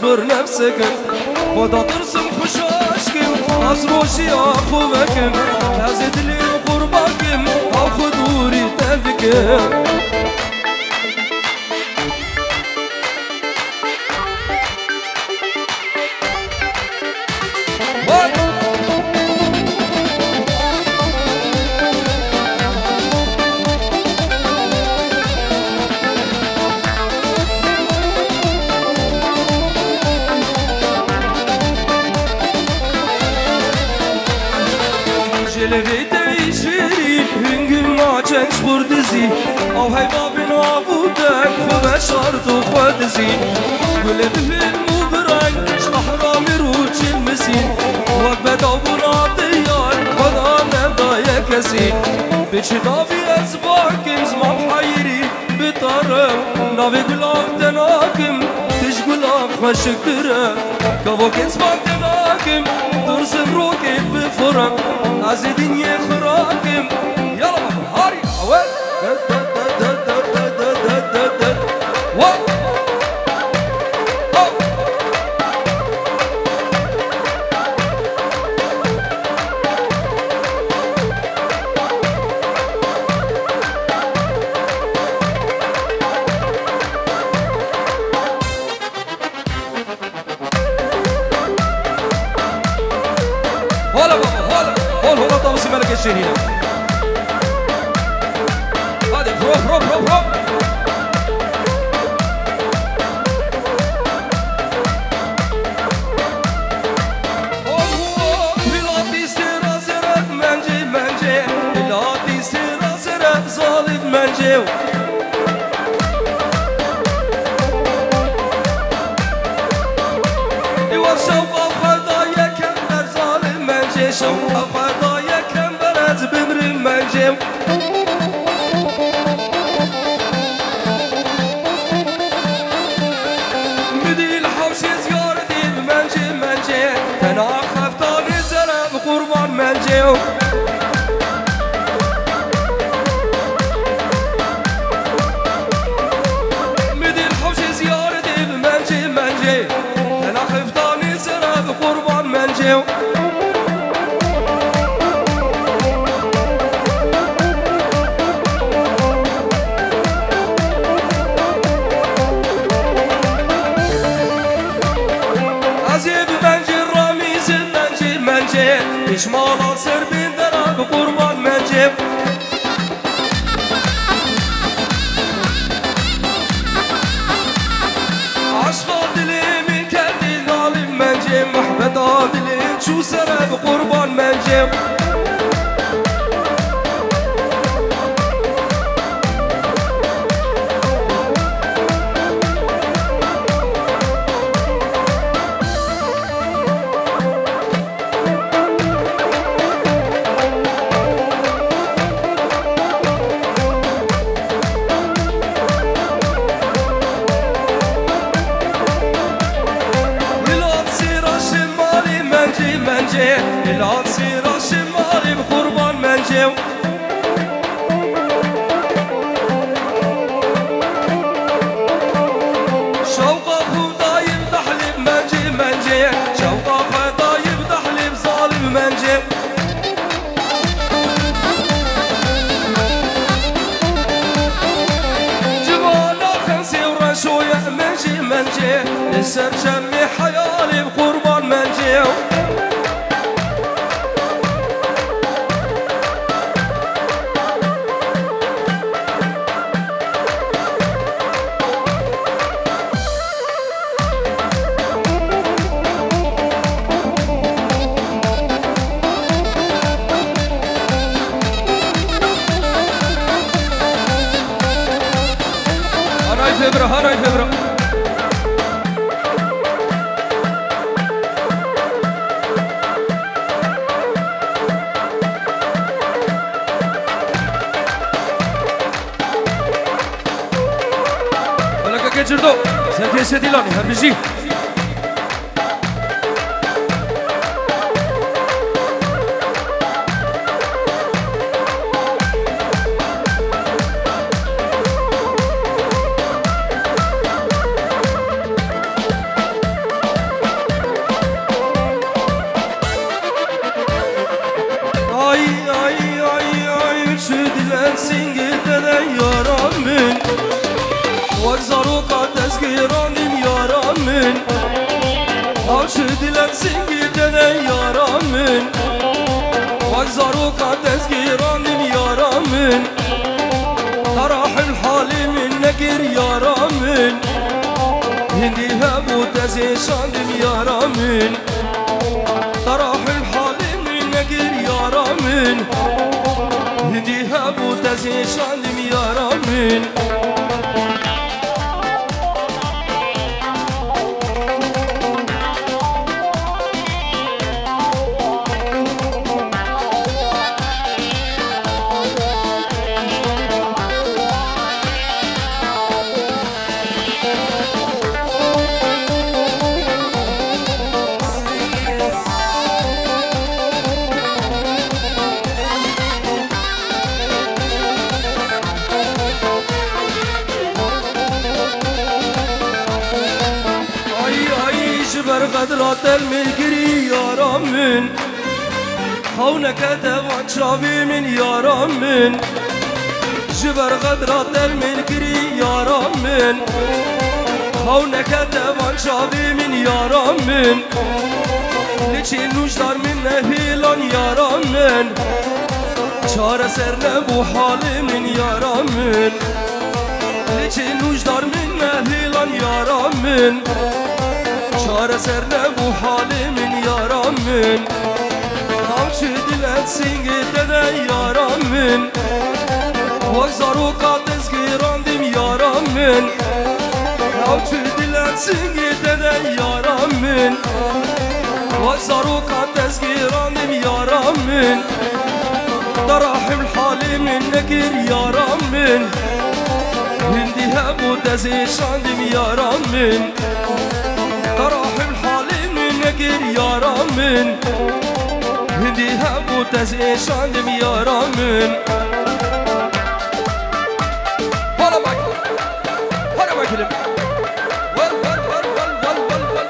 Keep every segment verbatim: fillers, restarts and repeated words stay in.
بر نفسکم خدا ترسم خوشاشکم از روشی آخوبکم از دلیم قرباکم آخ دوری تفکم چنش بردزی او هی بابین آبودک خوب شارد و خودزی گل ببین مو برنگ شهرامی رو چل مسین وقت بدابون آدیان خدا ندای کسی بچه دابی از باکم زمان حیری بطارم ناوی گلاب دناکم تش گلاب خوشک درم گوه کسبان دناکم درسم رو که بفرم از دنیا خراکم يلا بابا هاري اول هلا بابا هلا هلا هلا طمسي ملك الشهيرة روح روح روح روح بلادي سيرا زرق منجي منجي بلادي سيرا زرق ظالم منجي ايوا شوقا خدايا كمبر ظالم منجي شوقا خدايا كمبر از بمر منجي منجيو مدي الحوش زيارتي بمنجي منجي انا خفتاني سراب قربان منجيو عزيب منجي الرميز منجي منجي İşmala serbin derab kurban mencib Aşka dilimin kendi nalim mencib Mahbeta dilim şu serab kurban mencib الهات سيرا شمالي بقربان منجيو شوقا خدا يفتح لي بمنجي منجي شوقا خدا يفتح لي بظالم منجي جوانا خمسي ورشوية منجي منجي لسه بجمي حيالي بقربان منجيو فبرة هاي فبرة ولك كجردو سنتي سديلاني هربجي یارم من وک زاروکا تزگیرانیم یارم من آوچ دلت سنگی دنه یارم من وک زاروکا تزگیرانیم یارم من تراح الحالی من نگیر یارم من هندی هبو تزیشاندیم یارم من تراح الحالی من نگیر یارم من هندی هبو تزیشاندیم یارم من جبر قدرات الملكري يارم من خونك دوان شابي من يارم من جبر قدرات الملكري يارم من خونك دوان شابي من يارم من لچه نوجدار من نهيلان يارم من چار سر نبو حال من يارم من لچه نوجدار من نهيلان يارم من چار سر نبو حالی من یارم من همچه دلت سنگی دده یارم من وک زاروکا تزگیراندیم یارم من همچه دلت سنگی دده یارم من وک زاروکا تزگیراندیم یارم من دراحم حالی من نگیر یارم من هندی هبو تزیشاندیم یارم من تراحم حالي من نقر يارم من هندي هبو تزيشاندم يارم من هلا باك هلا باك ول ول ول ول ول ول ول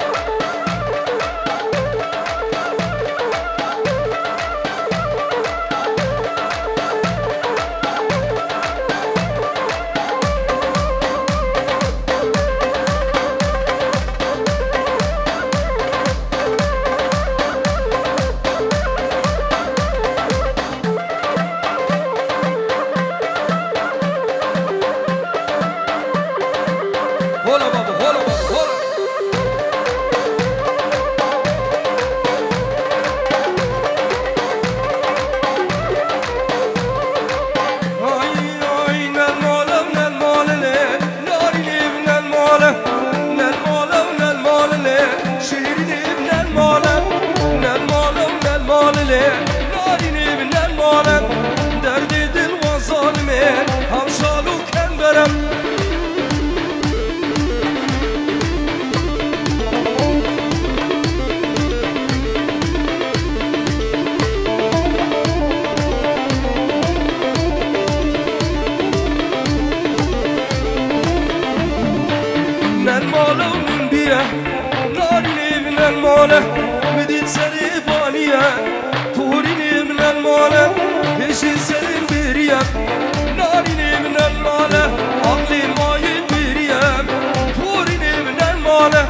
مدين سري بانية توريني من المالة هشي سرين بريا ناريني من المالة عقلي ما يبريا توريني من المالة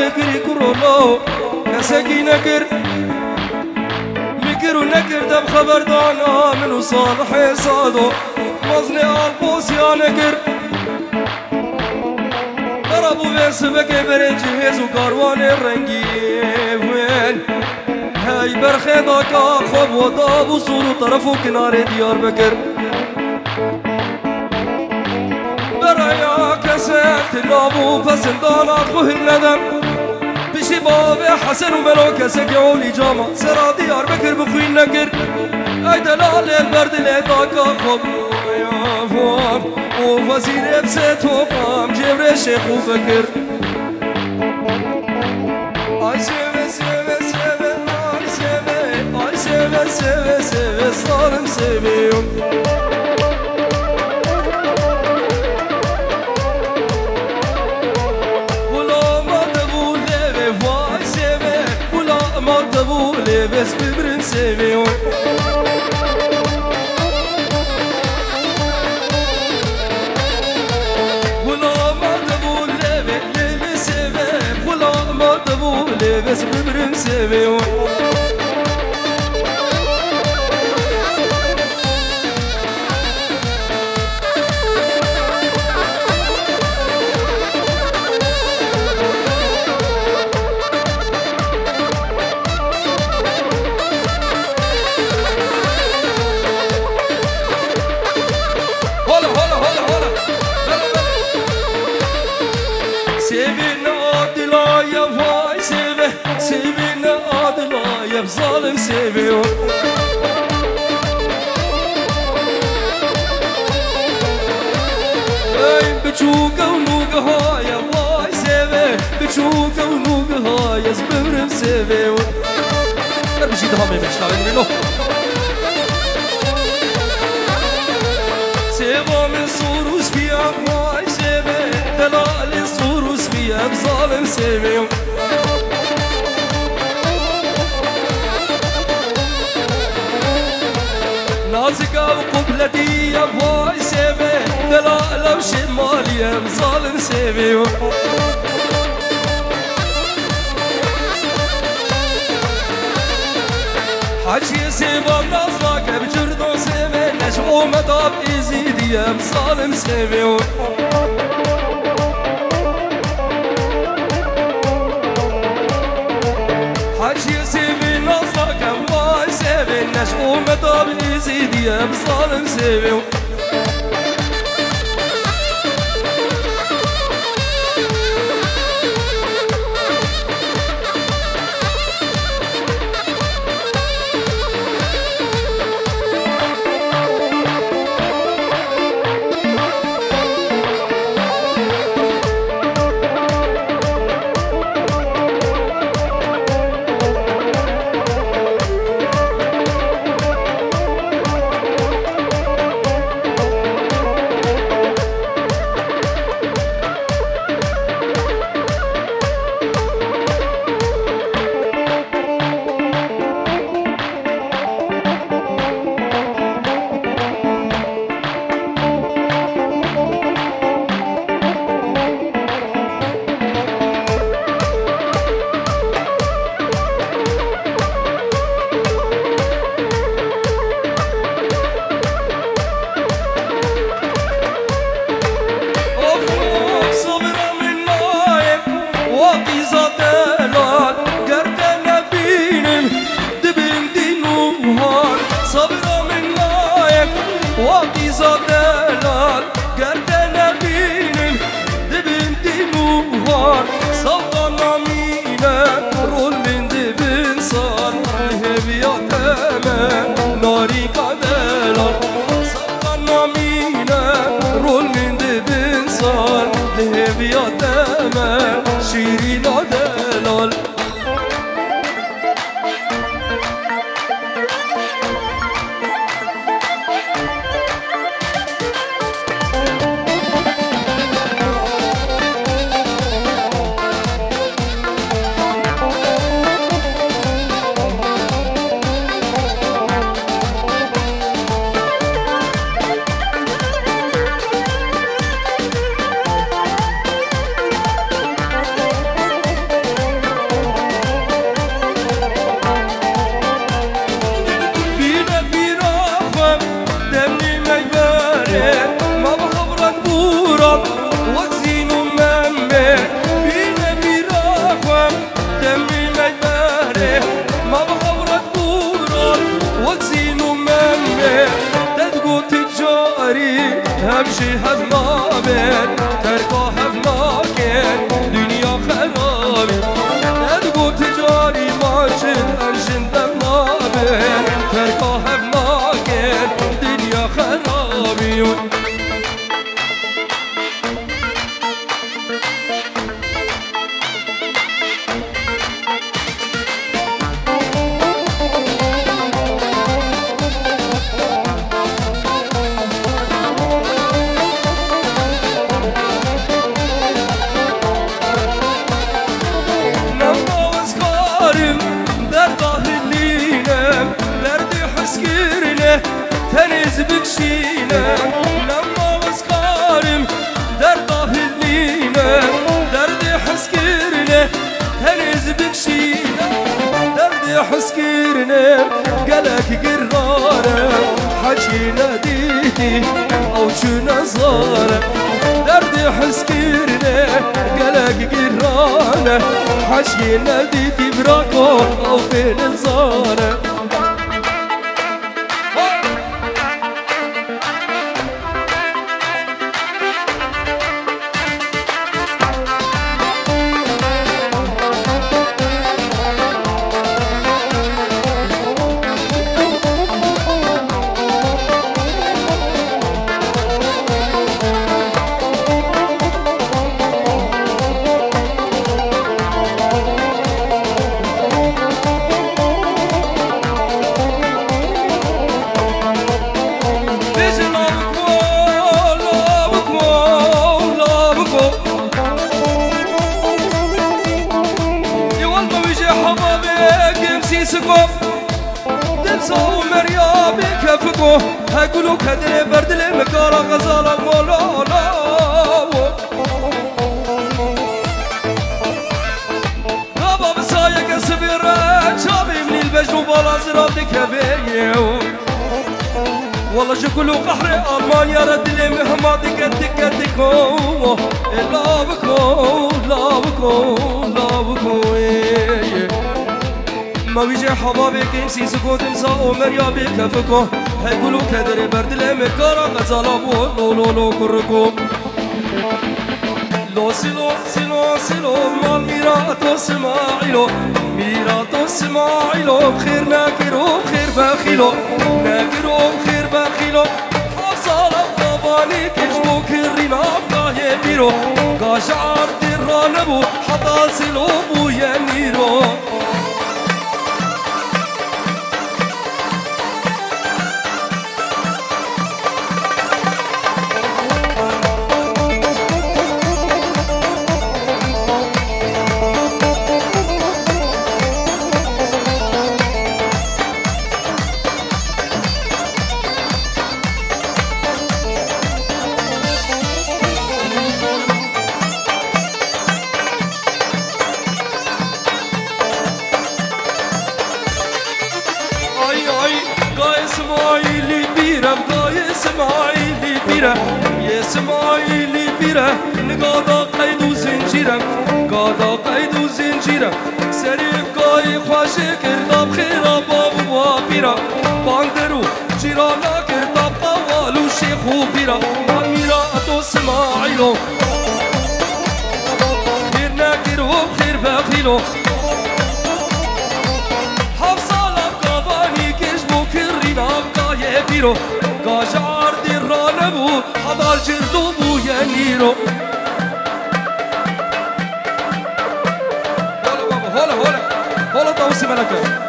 بكري كرولو كسكي نكر مكر ونكر دب خبر دانا منو صالح صادو مظني القوس يا نكر ضربوا بسبك برنجهز وكاروان الرنجي وين هاي برخي داكا خوب وداب وصول طرفو كنار ديار بكر برايا كسات النابو فسندانات خوه الندم بشي بابي حسن وملو كسك يعولي جامع سرا ديار بكر بخوين نكر اي دلال البرد لداكا خوب يا فوق ووزير بسيت وقام جبر الشيخ وفكر اي سيبه سيبه سيبه اي سيبه اي سيبه سيبه سيبه ظالم سيبه ولا ما تبولي بفاي سيبه ولا ما تبولي بس ببرن سيبه بس ببرم سيبيون هلا هلا هلا هلا سيبينا عدلا يا فاي سيبه سيبينا عدلا يا بظالم سيبه اي بتشوكا ونوقها يا فاي سيبه بتشوكا ونوقها يا زبرم سيبه بشي دهم مشتاقين منه سيبه من صوروس فيها فاي سيبه دلال صوروس فيها بظالم سيبه نازكا وقبلتي يا فاي سيبه دلال وشمالي يا بظالم سيبه حجي سيبه منازلاك بجردو سيبه نجمو مداب إزيدي يا بظالم سيبه حجي سيبه نازلاك فاي سيبه نجمو مداب إزيدي يا بظالم سيبه همشي هفنابن تركا هفناكن دنيا خرابي ندقو تجاري ماشن انشن دمنابن تركا هفناكن دنيا خرابي تنز بكشينا لما وسكارم درد هدنينا درد حسكرنا تنز بكشينا درد حسكرنا قلك قرارة حكينا ديتي أو شو نظارة درد حسكرنا قلك قرارة حكينا ديتي براكو أو في نظارة هقولو كدري برد المكارا غزالة مولا لا بابا بسايا كسبيرة شابي من البجن وبالا زرادك هبيو والله شكلو قحري ألمانيا رد لي مهما دك دك دكو لا بكو لا بكو لا بكو ما ويجي حبابي كيمسي سكوت مسا ومريا بكفكو هيقولوا كدري برد لمكارا غزالا بو لو لو لو كركو لو سيلو سيلو سيلو مال ميراتو سماعيلو ميراتو سماعيلو بخير ناكرو بخير بخيلو ناكرو بخير بخيلو حصالا باباني كجبو كرينا بقاية بيرو قاشعر درانبو حطا سيلو بو ينيرو اسماعيلي بيره يا اسماعيلي بيره نقادا قيد وزنجيره قادا قيد وزنجيره سريف قاي خواشي كرداب خيرا باب وابيره باندرو جيرانا كرداب قوالو شيخو بيره اميرا اتو اسماعيلو خير ناكرو خير بخيلو حفصالا قاباني كشبو كرينا بقايا بيرو قاجار دي رانبو حضار جردو بو ينيرو هولا بابا هولا هولا هولا طوسي ملكة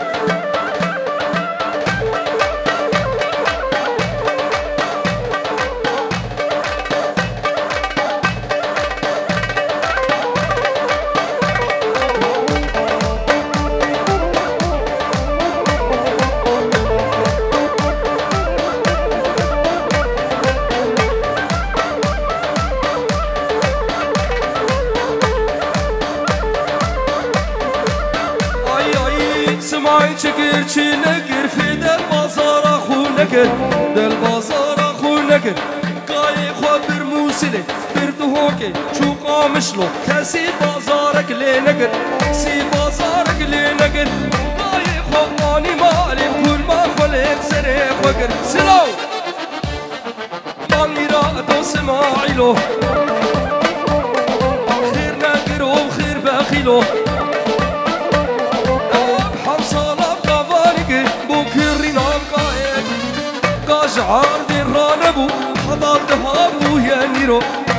سمعي شكر شي نكر في دل بازار اخو نكر دل بازار اخو نكر قاي خبر موسلي بردهوكي شو قامشلو كسي بازارك لي نكر سي بازارك لي نكر قاي خباني مالي كل ما خلق سريخ وكر سلو مال ميرا دو سماعیلو خیر نگیرو خیر بخیلو حمصالب قوانگی بو کرینام قایق قاجعار دی رانبو حضاب دهابو یانیرو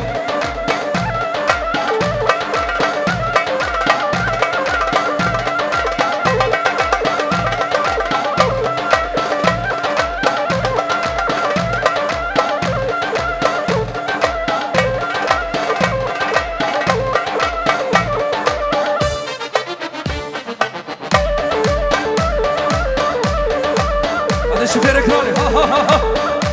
شوفير اكراني ها ها ها ها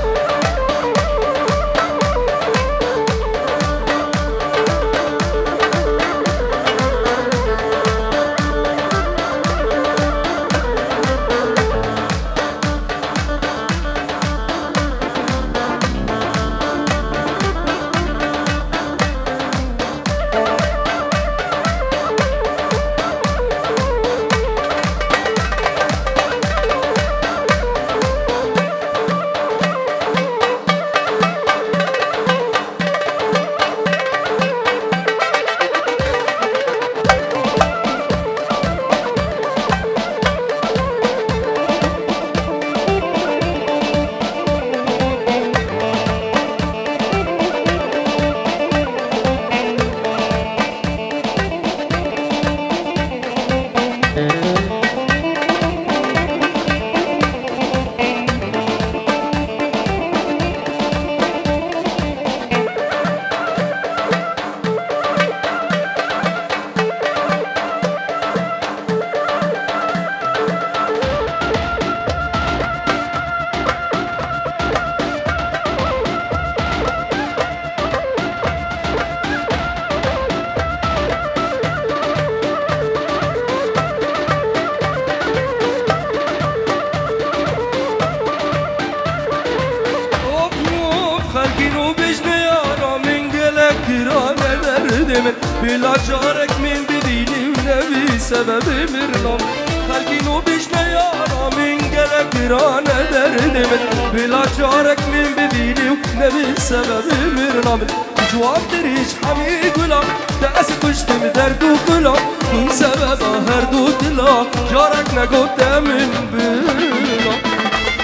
بلا جارك من بديني ونبي سبب مرنام خلقينو بجنا يارا من قلق رانا درد من بلا جارك من بديني ونبي سبب مرنام جواب دريش حمي قلام دأس كشتم درد وقلام من سبب هرد وطلام جارك نقود من بلام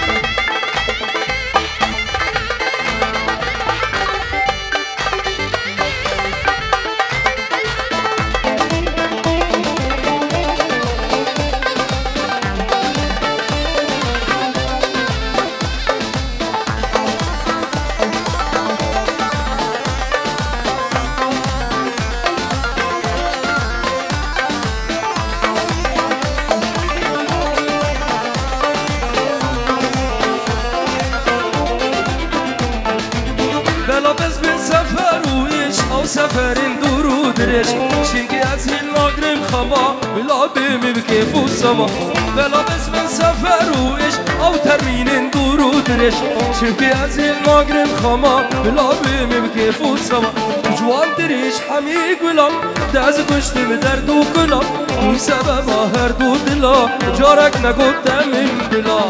سفرين دورو دريش شنكي أزهل ناقرم خما بلا بيمي بكيف والسما بلا بس من سفر وإيش أو ترمين دورو دريش شنكي أزهل ناقرم خما بلا بيمي بكيف والسما جوان دريش حمي قلم داز كشت بدرد وقلم وسبب هرد ودلا جارك نقود من بلا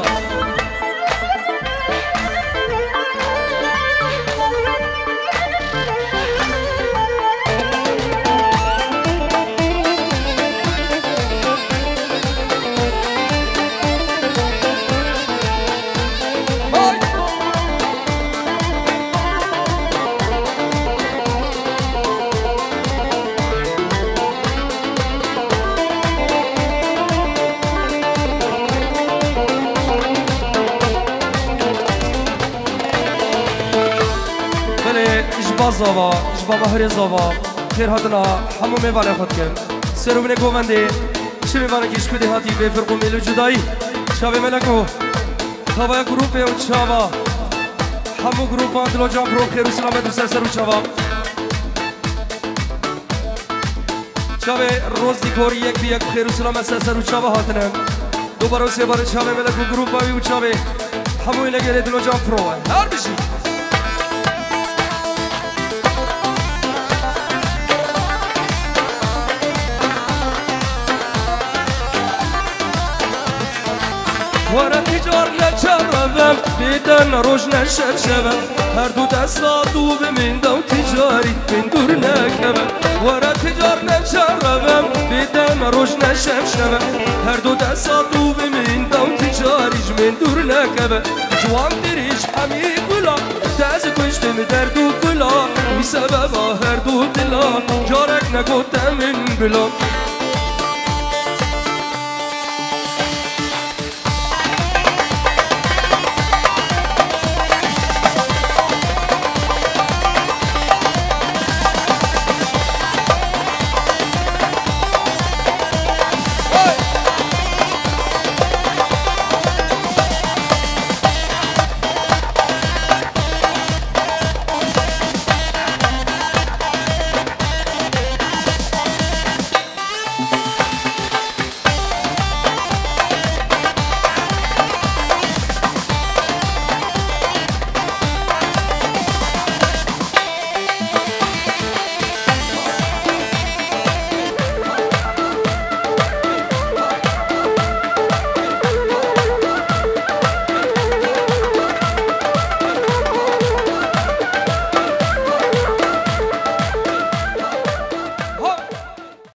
زوا جبا مهر زوا خیر هاتنا همو میوانه خود کن سرو بینه گوونده چه میوانه گیش کدی هاتی به فرقو میلو جدایی شاوه ملکو خواه گروپه و چاوا همو گروپا دلو جان پرو خیر و سلامت و سرسر و چاوا شاوه روز دیکور یک بی یک خیر و سلامت سرسر و چاوا هاتنم دوباره و سه بار شاوه ملکو گروپا و چاوه همو اینگره دلو جان پرو هر بشی وره تجار نچربم بیدن روش نشر شبم هر دو دستا دو بمینده و تجاری من دور نکبم وره تجار نچربم بیدن روش نشر شبم هر دو دستا دو بمینده و تجاریش من دور نکبم جوان دریش همی گلا دست کشتم در دو گلا بی سبب هر دو دلا جارک نگوتم من بلا